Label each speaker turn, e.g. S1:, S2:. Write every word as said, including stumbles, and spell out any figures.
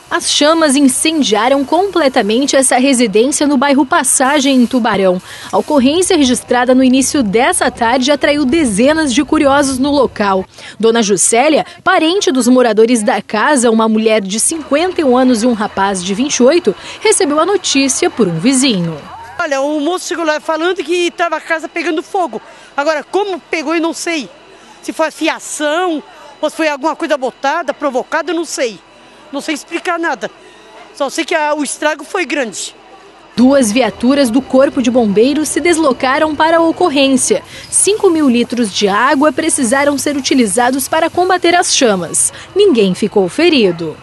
S1: As chamas incendiaram completamente essa residência no bairro Passagem, em Tubarão. A ocorrência registrada no início dessa tarde atraiu dezenas de curiosos no local. Dona Juscelia, parente dos moradores da casa, uma mulher de cinquenta e um anos e um rapaz de vinte e oito, recebeu a notícia por um vizinho.
S2: Olha, o moço chegou lá falando que estava a casa pegando fogo. Agora, como pegou, eu não sei. Se foi fiação ou se foi alguma coisa botada, provocada, eu não sei. Não sei explicar nada, só sei que a, o estrago foi grande.
S1: Duas viaturas do Corpo de Bombeiros se deslocaram para a ocorrência. cinco mil litros de água precisaram ser utilizados para combater as chamas. Ninguém ficou ferido.